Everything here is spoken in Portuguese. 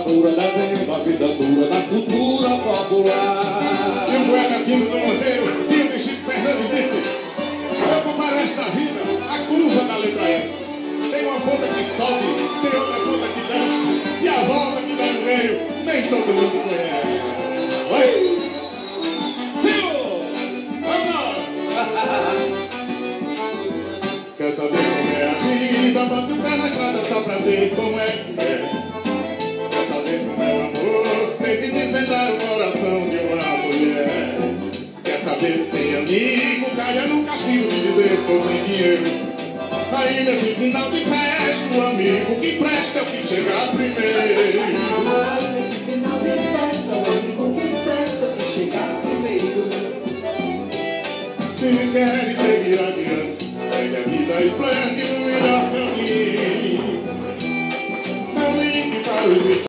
literatura, desenho a vida dura da cultura popular. E o poeta Quinto do Monteiro, Rio de Chico Fernandes, disse: eu comparo esta vida à curva da letra S. Tem uma ponta que sobe, tem outra ponta que desce, e a volta que dá no meio, nem todo mundo conhece. Oi! Tio! Vamos! Quer saber como é a vida? Bota o pé na estrada só pra ver como é que é. Quer saber como é o amor? Tem que desvendar o coração de uma mulher. Quer saber se tem amigo? Caia no castigo de dizer tô sem dinheiro. Aí nesse final de festa, o amigo que presta é o que chegar primeiro. Aí nesse final de festa, o amigo que presta é o que chegar primeiro. Se queres seguir adiante, pegue a vida e plante o melhor caminho. Não ligue para os